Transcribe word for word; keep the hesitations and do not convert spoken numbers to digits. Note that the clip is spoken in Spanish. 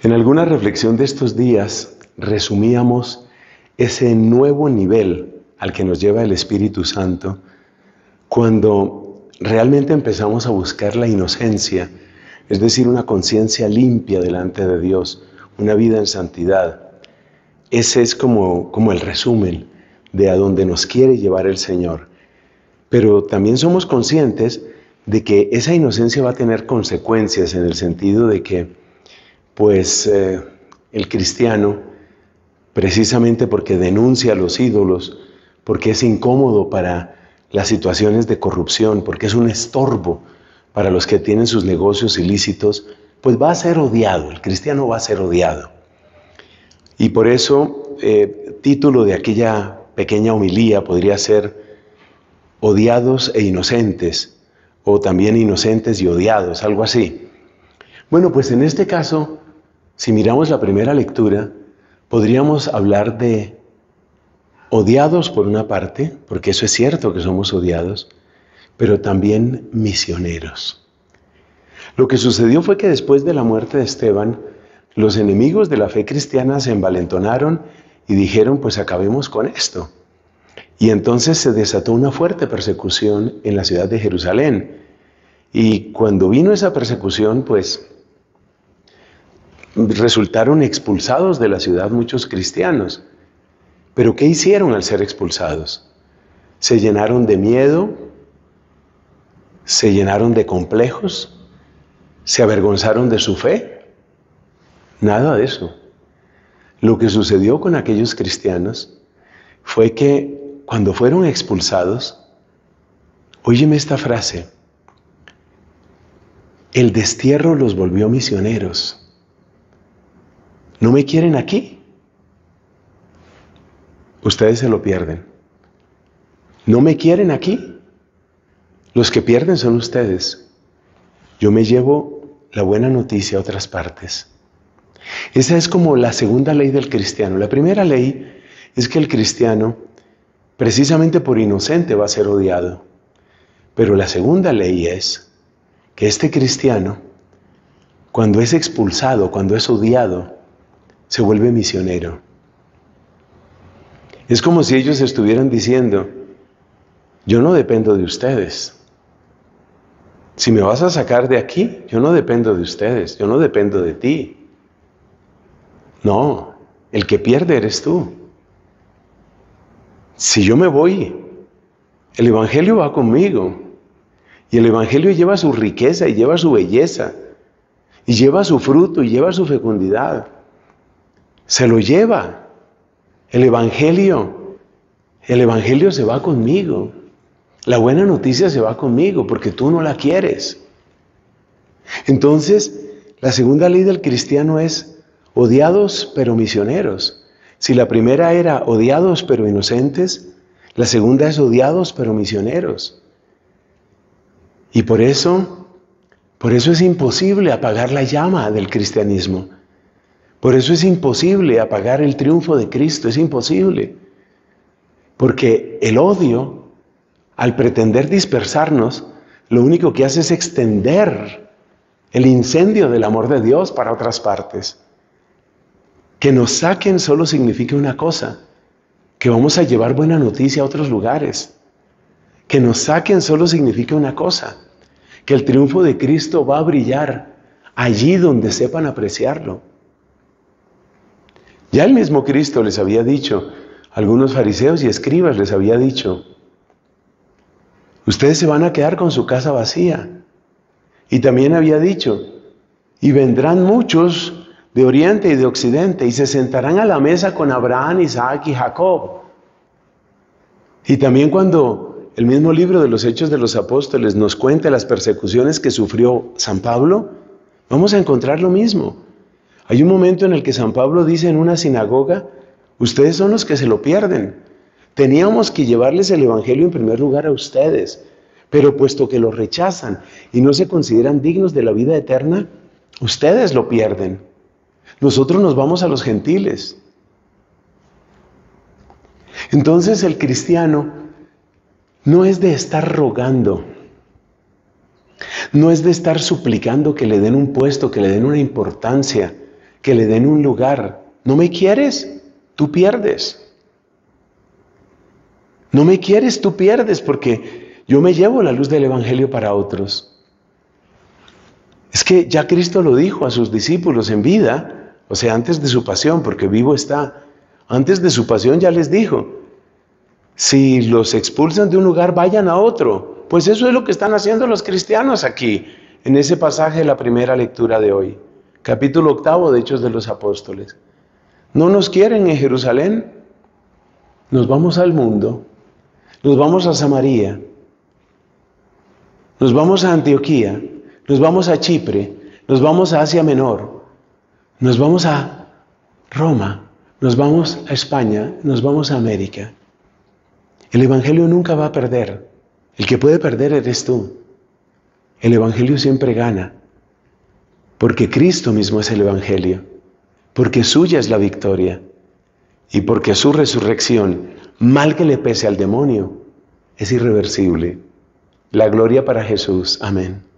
En alguna reflexión de estos días resumíamos ese nuevo nivel al que nos lleva el Espíritu Santo cuando realmente empezamos a buscar la inocencia, es decir, una conciencia limpia delante de Dios, una vida en santidad. Ese es como, como el resumen de a dónde nos quiere llevar el Señor. Pero también somos conscientes de que esa inocencia va a tener consecuencias en el sentido de que pues eh, el cristiano, precisamente porque denuncia a los ídolos, porque es incómodo para las situaciones de corrupción, porque es un estorbo para los que tienen sus negocios ilícitos, pues va a ser odiado, el cristiano va a ser odiado. Y por eso, eh, título de aquella pequeña homilía podría ser odiados e inocentes, o también inocentes y odiados, algo así. Bueno, pues en este caso, si miramos la primera lectura, podríamos hablar de odiados por una parte, porque eso es cierto que somos odiados, pero también misioneros. Lo que sucedió fue que después de la muerte de Esteban, los enemigos de la fe cristiana se envalentonaron y dijeron, pues acabemos con esto. Y entonces se desató una fuerte persecución en la ciudad de Jerusalén. Y cuando vino esa persecución, pues resultaron expulsados de la ciudad muchos cristianos. ¿Pero qué hicieron al ser expulsados? Se llenaron de miedo, se llenaron de complejos, se avergonzaron de su fe. Nada de eso. Lo que sucedió con aquellos cristianos fue que cuando fueron expulsados, óyeme esta frase, el destierro los volvió misioneros. ¿No me quieren aquí? Ustedes se lo pierden. ¿No me quieren aquí? Los que pierden son ustedes. Yo me llevo la buena noticia a otras partes. Esa es como la segunda ley del cristiano. La primera ley es que el cristiano, precisamente por inocente, va a ser odiado. Pero la segunda ley es que este cristiano, cuando es expulsado, cuando es odiado, se vuelve misionero. Es como si ellos estuvieran diciendo, yo no dependo de ustedes. Si me vas a sacar de aquí, yo no dependo de ustedes, yo no dependo de ti. No, el que pierde eres tú. Si yo me voy, el Evangelio va conmigo. Y el Evangelio lleva su riqueza y lleva su belleza. Y lleva su fruto y lleva su fecundidad. Se lo lleva. El Evangelio, el Evangelio se va conmigo. La buena noticia se va conmigo porque tú no la quieres. Entonces, la segunda ley del cristiano es odiados pero misioneros. Si la primera era odiados pero inocentes, la segunda es odiados pero misioneros. Y por eso, por eso es imposible apagar la llama del cristianismo. Por eso es imposible apagar el triunfo de Cristo, es imposible. Porque el odio, al pretender dispersarnos, lo único que hace es extender el incendio del amor de Dios para otras partes. Que nos saquen solo significa una cosa, que vamos a llevar buena noticia a otros lugares. Que nos saquen solo significa una cosa, que el triunfo de Cristo va a brillar allí donde sepan apreciarlo. Ya el mismo Cristo les había dicho, algunos fariseos y escribas les había dicho, ustedes se van a quedar con su casa vacía. Y también había dicho, y vendrán muchos de oriente y de occidente y se sentarán a la mesa con Abraham, Isaac y Jacob. Y también cuando el mismo libro de los Hechos de los Apóstoles nos cuenta las persecuciones que sufrió San Pablo, vamos a encontrar lo mismo. Hay un momento en el que San Pablo dice en una sinagoga, ustedes son los que se lo pierden. Teníamos que llevarles el Evangelio en primer lugar a ustedes, pero puesto que lo rechazan y no se consideran dignos de la vida eterna, ustedes lo pierden. Nosotros nos vamos a los gentiles. Entonces el cristiano no es de estar rogando, no es de estar suplicando que le den un puesto, que le den una importancia, que le den un lugar. ¿No me quieres? Tú pierdes. No me quieres, tú pierdes, porque yo me llevo la luz del Evangelio para otros. Es que ya Cristo lo dijo a sus discípulos en vida, o sea, antes de su pasión, porque vivo está. Antes de su pasión ya les dijo, si los expulsan de un lugar, vayan a otro. Pues eso es lo que están haciendo los cristianos aquí, en ese pasaje de la primera lectura de hoy. Capítulo octavo de Hechos de los Apóstoles. No nos quieren en Jerusalén. Nos vamos al mundo. Nos vamos a Samaria. Nos vamos a Antioquía. Nos vamos a Chipre. Nos vamos a Asia Menor. Nos vamos a Roma. Nos vamos a España. Nos vamos a América. El Evangelio nunca va a perder. El que puede perder eres tú. El Evangelio siempre gana. Porque Cristo mismo es el Evangelio, porque suya es la victoria y porque su resurrección, mal que le pese al demonio, es irreversible. La gloria para Jesús. Amén.